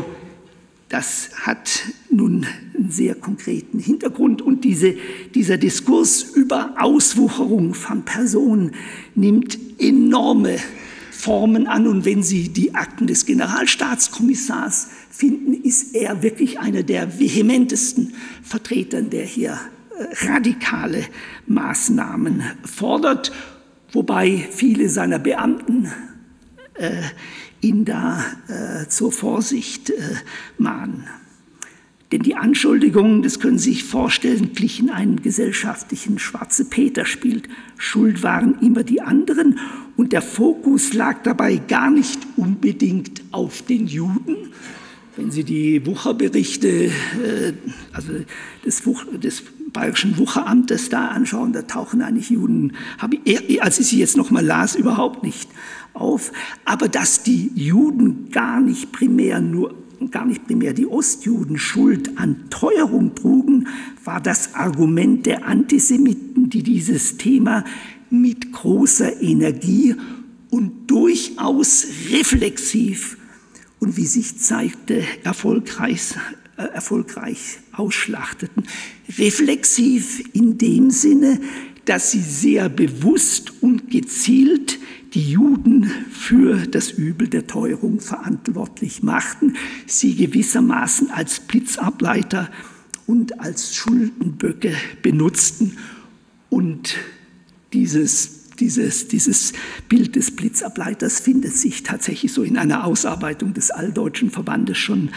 das hat nun einen sehr konkreten Hintergrund und diese, dieser Diskurs über Auswucherung von Personen nimmt enorme Formen an. Und wenn Sie die Akten des Generalstaatskommissars finden, ist er wirklich einer der vehementesten Vertretern, der hier radikale Maßnahmen fordert, wobei viele seiner Beamten äh, ihn da äh, zur Vorsicht äh, mahnen. Denn die Anschuldigungen, das können Sie sich vorstellen, glichen einem gesellschaftlichen Schwarze-Peter-Spiel. Schuld waren immer die anderen und der Fokus lag dabei gar nicht unbedingt auf den Juden. Wenn Sie die Wucherberichte äh, also des, Wuch des Bayerischen Wucheramtes da anschauen, da tauchen eigentlich Juden, habe ich, als ich sie jetzt noch mal las, überhaupt nicht auf. Aber dass die Juden gar nicht primär nur gar nicht primär die Ostjuden Schuld an Teuerung trugen, war das Argument der Antisemiten, die dieses Thema mit großer Energie und durchaus reflexiv und wie sich zeigte, erfolgreich, äh, erfolgreich ausschlachteten. Reflexiv in dem Sinne, dass sie sehr bewusst und gezielt die Juden für das Übel der Teuerung verantwortlich machten, sie gewissermaßen als Blitzableiter und als Schuldenböcke benutzten. Und dieses, dieses, dieses Bild des Blitzableiters findet sich tatsächlich so in einer Ausarbeitung des Alldeutschen Verbandes schon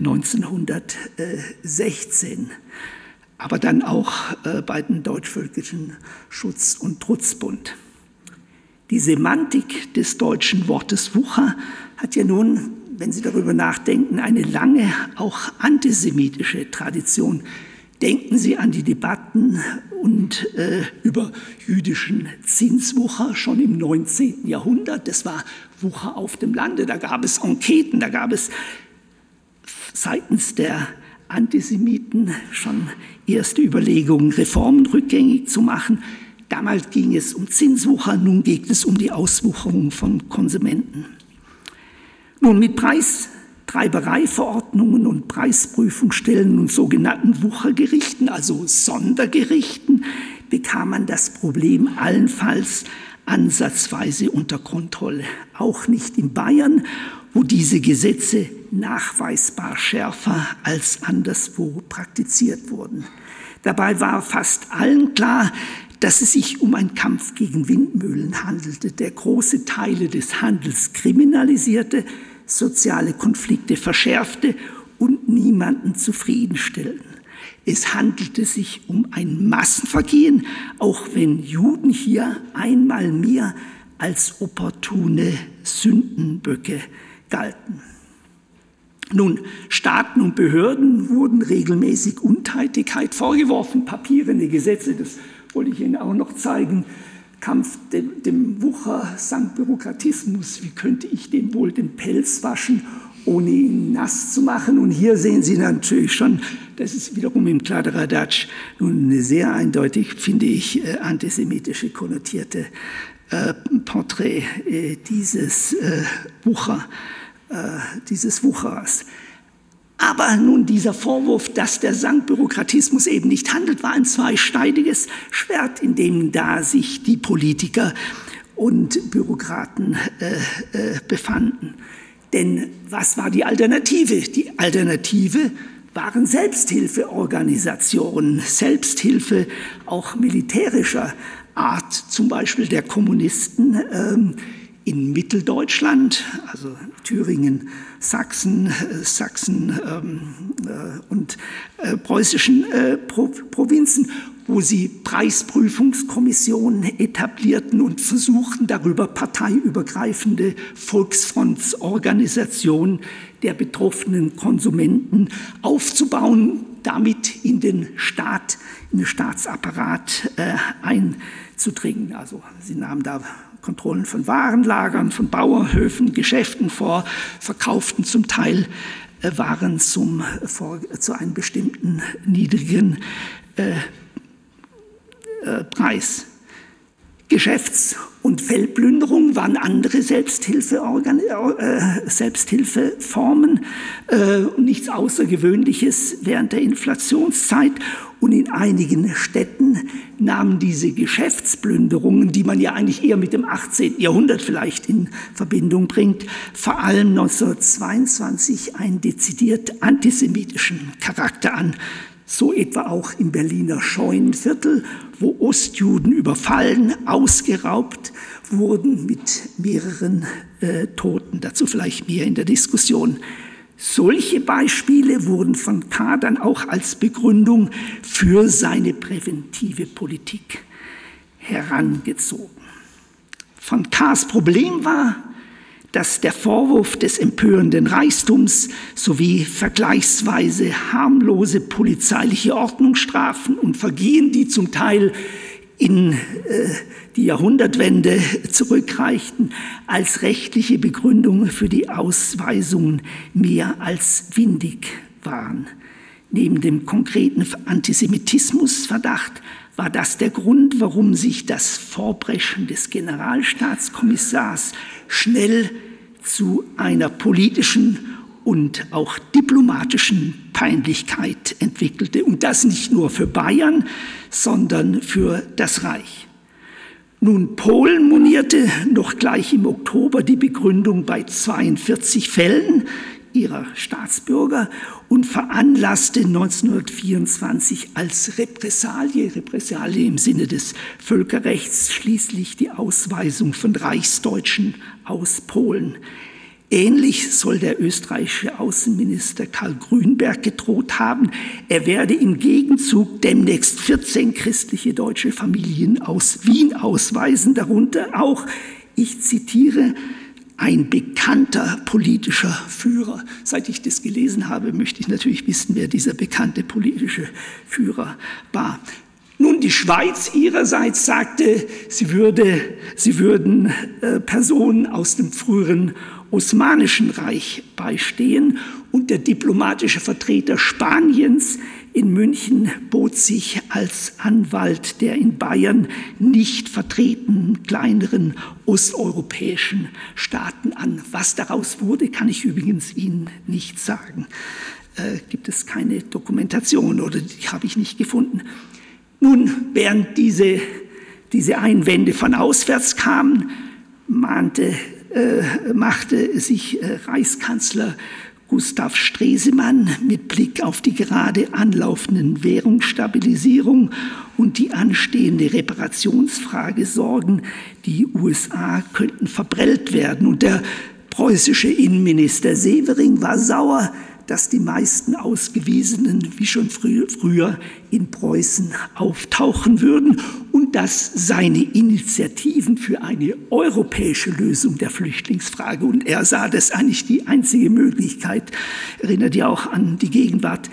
neunzehnhundertsechzehn. Aber dann auch äh, bei den Deutschvölkischen Schutz- und Trutzbund. Die Semantik des deutschen Wortes Wucher hat ja nun, wenn Sie darüber nachdenken, eine lange, auch antisemitische Tradition. Denken Sie an die Debatten und, äh, über jüdischen Zinswucher schon im neunzehnten Jahrhundert. Das war Wucher auf dem Lande. Da gab es Enqueten, da gab es seitens der Antisemiten schon erste Überlegungen, Reformen rückgängig zu machen. Damals ging es um Zinswucher, nun geht es um die Auswucherung von Konsumenten. Nun, mit Preistreibereiverordnungen und Preisprüfungsstellen und sogenannten Wuchergerichten, also Sondergerichten, bekam man das Problem allenfalls ansatzweise unter Kontrolle. Auch nicht in Bayern, wo diese Gesetze nachweisbar schärfer als anderswo praktiziert wurden. Dabei war fast allen klar, dass es sich um einen Kampf gegen Windmühlen handelte, der große Teile des Handels kriminalisierte, soziale Konflikte verschärfte und niemanden zufriedenstellten. Es handelte sich um ein Massenvergehen, auch wenn Juden hier einmal mehr als opportune Sündenböcke galten. Nun, Staaten und Behörden wurden regelmäßig Untätigkeit vorgeworfen, papierende Gesetze, das wollte ich Ihnen auch noch zeigen, Kampf dem, dem Wucher samt Bürokratismus. Wie könnte ich dem wohl den Pelz waschen, ohne ihn nass zu machen? Und hier sehen Sie natürlich schon, das ist wiederum im Kladderadatsch nun eine sehr eindeutig, finde ich, äh, antisemitische konnotierte äh, Porträt äh, dieses äh, Wucher, äh, dieses Wucherers. Aber nun dieser Vorwurf, dass der Sankt-Bürokratismus eben nicht handelt, war ein zweischneidiges Schwert, in dem da sich die Politiker und Bürokraten äh, äh, befanden. Denn was war die Alternative? Die Alternative waren Selbsthilfeorganisationen, Selbsthilfe auch militärischer Art, zum Beispiel der Kommunisten ähm, in Mitteldeutschland, also Thüringen, Sachsen, äh, Sachsen ähm, äh, und äh, preußischen äh, Pro Provinzen, wo sie Preisprüfungskommissionen etablierten und versuchten, darüber parteiübergreifende Volksfrontsorganisationen der betroffenen Konsumenten aufzubauen, damit in den Staat, in den Staatsapparat äh, einzudringen. Also sie nahmen da Kontrollen von Warenlagern, von Bauernhöfen, Geschäften vor, verkauften zum Teil äh, Waren zum, vor, zu einem bestimmten niedrigen äh, äh, Preis. Geschäfts- und Feldplünderung waren andere Selbsthilfeorgan äh, Selbsthilfeformen äh, und nichts Außergewöhnliches während der Inflationszeit. Und in einigen Städten nahmen diese Geschäftsplünderungen, die man ja eigentlich eher mit dem achtzehnten Jahrhundert vielleicht in Verbindung bringt, vor allem neunzehnhundertzweiundzwanzig einen dezidiert antisemitischen Charakter an. So etwa auch im Berliner Scheunenviertel, wo Ostjuden überfallen, ausgeraubt wurden mit mehreren äh, Toten. Dazu vielleicht mehr in der Diskussion. Solche Beispiele wurden von Kahr dann auch als Begründung für seine präventive Politik herangezogen. Von Kahrs Problem war, dass der Vorwurf des empörenden Reichtums sowie vergleichsweise harmlose polizeiliche Ordnungsstrafen und Vergehen, die zum Teil in äh, die Jahrhundertwende zurückreichten, als rechtliche Begründung für die Ausweisungen mehr als windig waren. Neben dem konkreten Antisemitismusverdacht war das der Grund, warum sich das Vorbrechen des Generalstaatskommissars schnell zu einer politischen und auch diplomatischen Peinlichkeit entwickelte. Und das nicht nur für Bayern, sondern für das Reich. Nun, Polen monierte noch gleich im Oktober die Begründung bei zweiundvierzig Fällen ihrer Staatsbürger und veranlasste neunzehnhundertvierundzwanzig als Repressalie, Repressalie im Sinne des Völkerrechts, schließlich die Ausweisung von Reichsdeutschen aus Polen. Ähnlich soll der österreichische Außenminister Karl Grünberg gedroht haben, er werde im Gegenzug demnächst vierzehn christliche deutsche Familien aus Wien ausweisen, darunter auch, ich zitiere, ein bekannter politischer Führer. Seit ich das gelesen habe, möchte ich natürlich wissen, wer dieser bekannte politische Führer war. Nun, die Schweiz ihrerseits sagte, sie, würde, sie würden äh, Personen aus dem früheren Osmanischen Reich beistehen und der diplomatische Vertreter Spaniens in München bot sich als Anwalt der in Bayern nicht vertretenen kleineren osteuropäischen Staaten an. Was daraus wurde, kann ich übrigens Ihnen nicht sagen. Äh, gibt es keine Dokumentation oder die habe ich nicht gefunden. Nun, während diese, diese Einwände von auswärts kamen, mahnte Äh, machte sich äh, Reichskanzler Gustav Stresemann mit Blick auf die gerade anlaufenden Währungsstabilisierung und die anstehende Reparationsfrage Sorgen, die U S A könnten verprellt werden. Und der preußische Innenminister Severing war sauer, dass die meisten Ausgewiesenen, wie schon frü früher, in Preußen auftauchen würden und dass seine Initiativen für eine europäische Lösung der Flüchtlingsfrage, und er sah das eigentlich die einzige Möglichkeit, erinnert ja auch an die Gegenwart,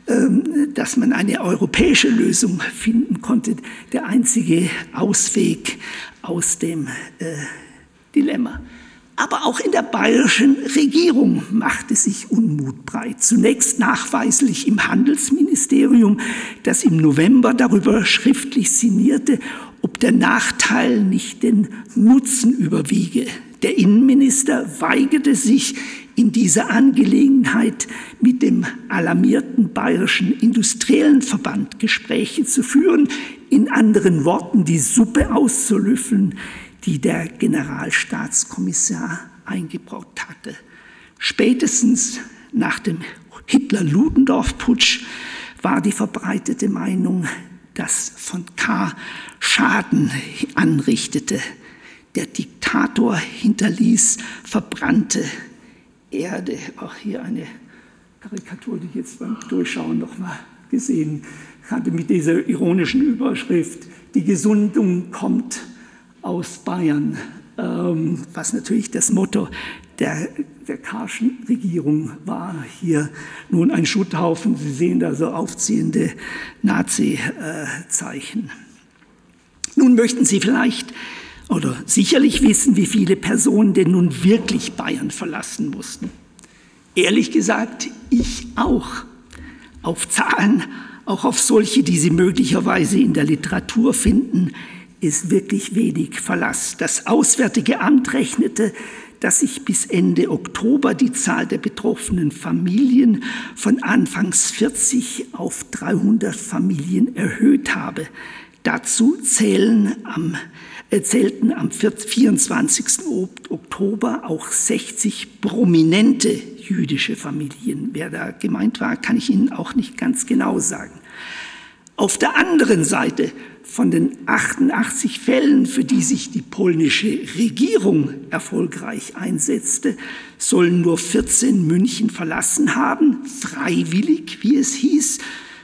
dass man eine europäische Lösung finden konnte, der einzige Ausweg aus dem äh, Dilemma. Aber auch in der bayerischen Regierung machte sich Unmut breit. Zunächst nachweislich im Handelsministerium, das im November darüber schriftlich sinnierte, ob der Nachteil nicht den Nutzen überwiege. Der Innenminister weigerte sich, in dieser Angelegenheit mit dem alarmierten Bayerischen Industriellen Verband Gespräche zu führen, in anderen Worten die Suppe auszulöffeln, die der Generalstaatskommissar eingebraut hatte. Spätestens nach dem Hitler-Ludendorff-Putsch war die verbreitete Meinung, dass von Kahr Schaden anrichtete. Der Diktator hinterließ verbrannte Erde. Auch hier eine Karikatur, die ich jetzt beim Durchschauen noch mal gesehen hatte, mit dieser ironischen Überschrift: Die Gesundung kommt aus Bayern, ähm, was natürlich das Motto der, der Kahrschen Regierung war. Hier nun ein Schutthaufen, Sie sehen da so aufziehende Nazi-Zeichen. Nun möchten Sie vielleicht oder sicherlich wissen, wie viele Personen denn nun wirklich Bayern verlassen mussten. Ehrlich gesagt, ich auch. Auf Zahlen, auch auf solche, die Sie möglicherweise in der Literatur finden, ist wirklich wenig Verlass. Das Auswärtige Amt rechnete, dass sich bis Ende Oktober die Zahl der betroffenen Familien von anfangs vierzig auf dreihundert Familien erhöht habe. Dazu zählen am, äh, zählten am vierundzwanzigsten Oktober auch sechzig prominente jüdische Familien. Wer da gemeint war, kann ich Ihnen auch nicht ganz genau sagen. Auf der anderen Seite von den achtundachtzig Fällen, für die sich die polnische Regierung erfolgreich einsetzte, sollen nur vierzehn München verlassen haben, freiwillig, wie es hieß.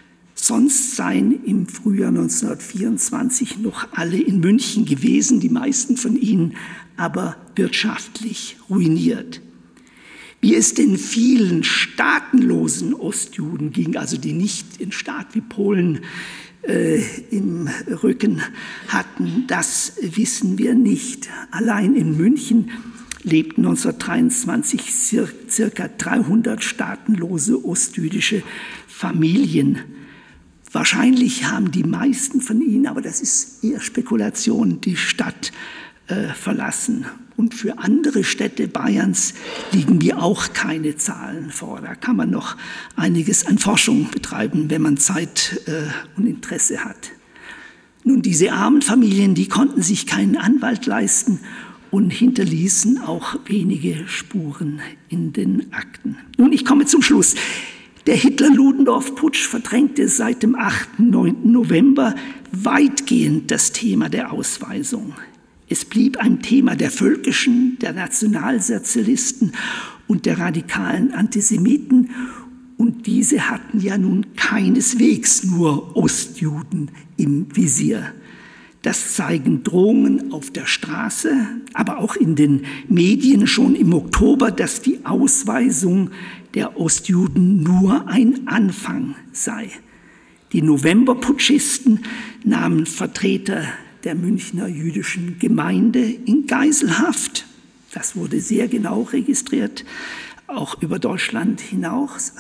Sonst seien im Frühjahr neunzehnhundertvierundzwanzig noch alle in München gewesen, die meisten von ihnen aber wirtschaftlich ruiniert. Wie es den vielen staatenlosen Ostjuden ging, also die nicht den Staat wie Polen äh, im Rücken hatten, das wissen wir nicht. Allein in München lebten neunzehnhundertdreiundzwanzig circa dreihundert staatenlose ostjüdische Familien. Wahrscheinlich haben die meisten von ihnen, aber das ist eher Spekulation, die Stadt äh, verlassen. Und für andere Städte Bayerns liegen mir auch keine Zahlen vor. Da kann man noch einiges an Forschung betreiben, wenn man Zeit äh, und Interesse hat. Nun, diese armen Familien, die konnten sich keinen Anwalt leisten und hinterließen auch wenige Spuren in den Akten. Nun, ich komme zum Schluss. Der Hitler-Ludendorff-Putsch verdrängte seit dem achten, neunten November weitgehend das Thema der Ausweisung. Es blieb ein Thema der Völkischen, der Nationalsozialisten und der radikalen Antisemiten. Und diese hatten ja nun keineswegs nur Ostjuden im Visier. Das zeigen Drohungen auf der Straße, aber auch in den Medien schon im Oktober, dass die Ausweisung der Ostjuden nur ein Anfang sei. Die Novemberputschisten nahmen Vertreter der Münchner jüdischen Gemeinde in Geiselhaft. Das wurde sehr genau registriert, auch über Deutschland hinaus.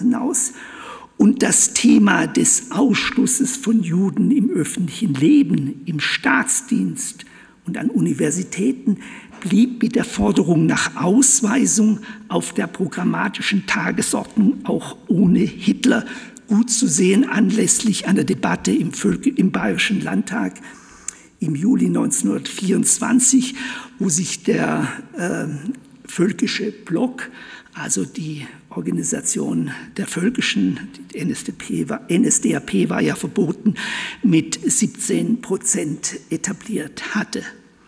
Und das Thema des Ausschlusses von Juden im öffentlichen Leben, im Staatsdienst und an Universitäten blieb mit der Forderung nach Ausweisung auf der programmatischen Tagesordnung auch ohne Hitler gut zu sehen, anlässlich einer Debatte im, Völke, im Bayerischen Landtag im Juli neunzehnhundertvierundzwanzig, wo sich der äh, völkische Block, also die Organisation der Völkischen, die N S D P war, N S D A P war ja verboten, mit siebzehn Prozent etabliert hatte.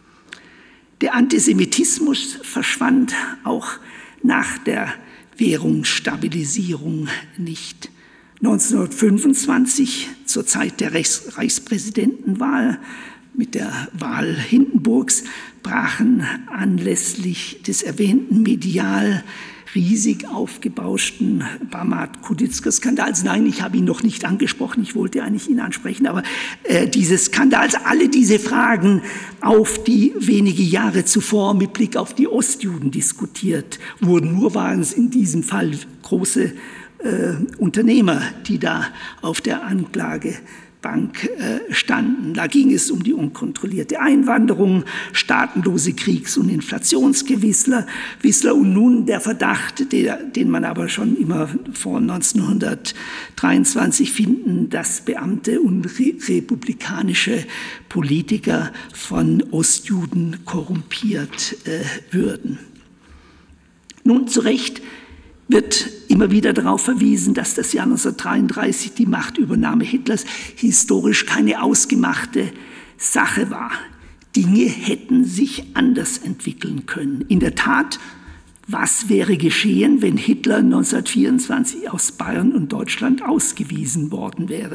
Der Antisemitismus verschwand auch nach der Währungsstabilisierung nicht. neunzehnhundertfünfundzwanzig, zur Zeit der Reichs- Reichspräsidentenwahl, mit der Wahl Hindenburgs brachen anlässlich des erwähnten medial riesig aufgebauschten Bamart-Kuditzka-Skandals, nein, ich habe ihn noch nicht angesprochen, ich wollte eigentlich ihn ansprechen, aber äh, dieses Skandals, alle diese Fragen, auf die wenige Jahre zuvor mit Blick auf die Ostjuden diskutiert wurden, nur waren es in diesem Fall große äh, Unternehmer, die da auf der Anklagebank äh, standen. Da ging es um die unkontrollierte Einwanderung, staatenlose Kriegs- und Inflationsgewissler Wissler und nun der Verdacht, der, den man aber schon immer vor neunzehnhundertdreiundzwanzig finden, dass Beamte und re republikanische Politiker von Ostjuden korrumpiert äh, würden. Nun zu Recht wird immer wieder darauf verwiesen, dass das Jahr neunzehnhundertdreiunddreißig, die Machtübernahme Hitlers, historisch keine ausgemachte Sache war. Dinge hätten sich anders entwickeln können. In der Tat, was wäre geschehen, wenn Hitler neunzehnhundertvierundzwanzig aus Bayern und Deutschland ausgewiesen worden wäre?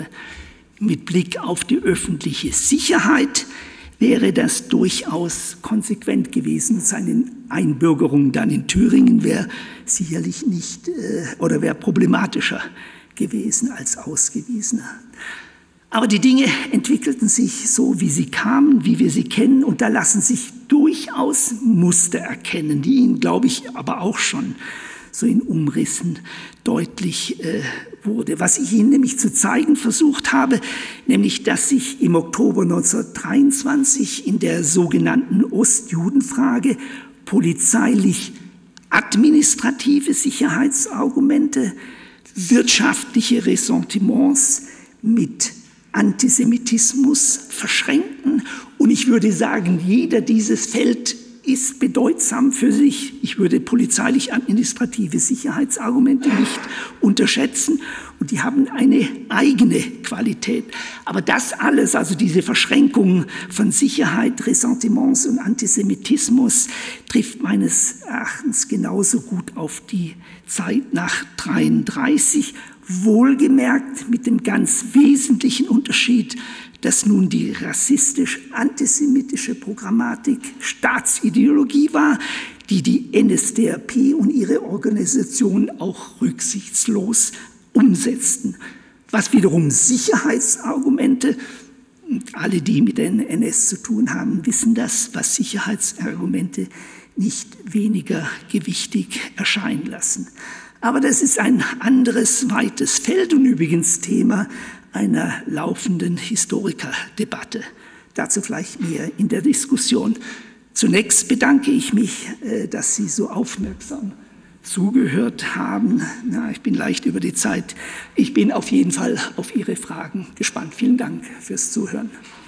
Mit Blick auf die öffentliche Sicherheit wäre das durchaus konsequent gewesen. Seine Einbürgerung dann in Thüringen wäre sicherlich nicht äh, oder wäre problematischer gewesen als Ausgewiesener. Aber die Dinge entwickelten sich so, wie sie kamen, wie wir sie kennen, und da lassen sich durchaus Muster erkennen, die Ihnen, glaube ich, aber auch schon so in Umrissen deutlich äh, wurde. Was ich Ihnen nämlich zu zeigen versucht habe, nämlich, dass sich im Oktober neunzehnhundertdreiundzwanzig in der sogenannten Ostjudenfrage polizeilich administrative Sicherheitsargumente, wirtschaftliche Ressentiments mit Antisemitismus verschränken. Und ich würde sagen, jeder dieses Feld ist bedeutsam für sich. Ich würde polizeilich-administrative Sicherheitsargumente nicht unterschätzen und die haben eine eigene Qualität. Aber das alles, also diese Verschränkung von Sicherheit, Ressentiments und Antisemitismus, trifft meines Erachtens genauso gut auf die Zeit nach neunzehnhundertdreiunddreißig, wohlgemerkt mit dem ganz wesentlichen Unterschied, dass nun die rassistisch-antisemitische Programmatik Staatsideologie war, die die N S D A P und ihre Organisation auch rücksichtslos umsetzten. Was wiederum Sicherheitsargumente, alle, die mit den N S zu tun haben, wissen das, was Sicherheitsargumente nicht weniger gewichtig erscheinen lassen. Aber das ist ein anderes, weites Feld und übrigens Thema einer laufenden Historikerdebatte. Dazu vielleicht mehr in der Diskussion. Zunächst bedanke ich mich, dass Sie so aufmerksam zugehört haben. Na, ich bin leicht über die Zeit. Ich bin auf jeden Fall auf Ihre Fragen gespannt. Vielen Dank fürs Zuhören.